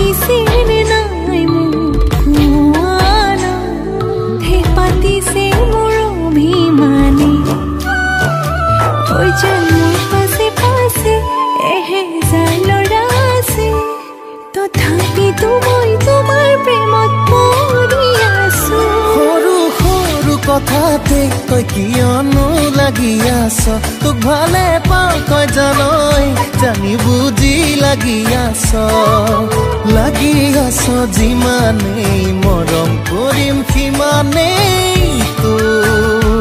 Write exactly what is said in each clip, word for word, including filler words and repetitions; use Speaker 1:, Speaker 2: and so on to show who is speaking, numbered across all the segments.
Speaker 1: কথাতে তই কিয়নো লাগি আছ তোক ভালে পাওঁ তই জানই জানি বুজি লাগি আছ লাগি আছ যিমানেই মৰম কৰিম সিমানেই তোক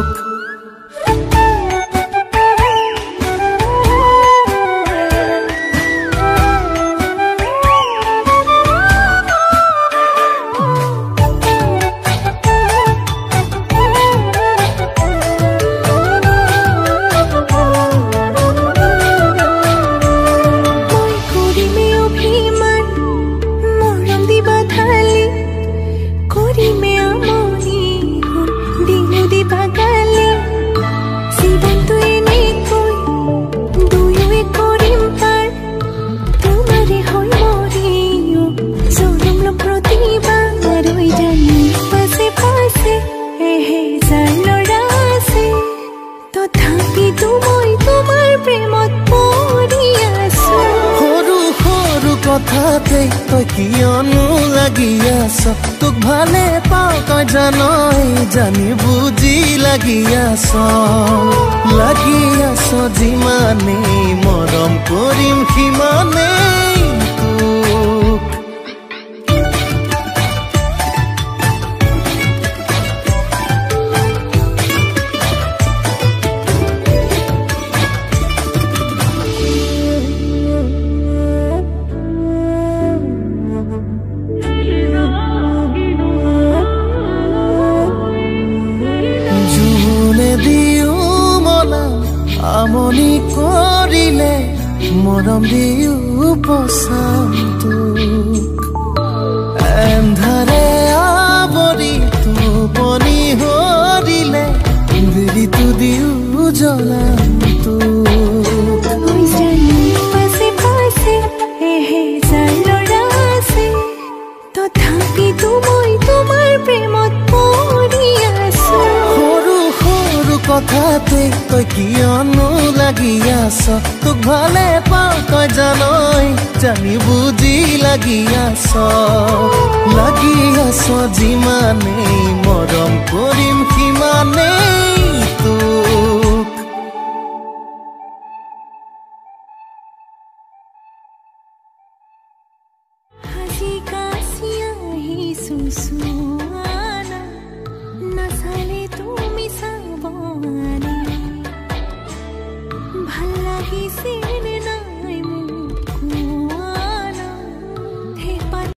Speaker 1: কথাতে তই কিয়নো লাগি আছ তোক ভালে পাওঁ তই জানই জানি বুজি লাগি আছ লাগি আছ যিমানেই মৰম কৰিম সিমানেই তোক আমনি কৰিলে মৰম দিও পচান্তোক এন্ধাৰে আৱৰি টোপনি হৰিলে বিৰিটো দিও জ্বলান্তোক পাছে পাছে এহেজাৰ ল'ৰা আছে তথাপিতো মই তোমাৰ প্ৰেমত পৰি আছো সৰু সৰু কথাতে তই কিয়নো লাগি আছ তোক ভালে পাওঁ তই জানই জানি বুজি লাগি আছ লাগি আছ যিমানেই মৰম কৰিম সিমানেই তোক হাসি কাশি আহিছো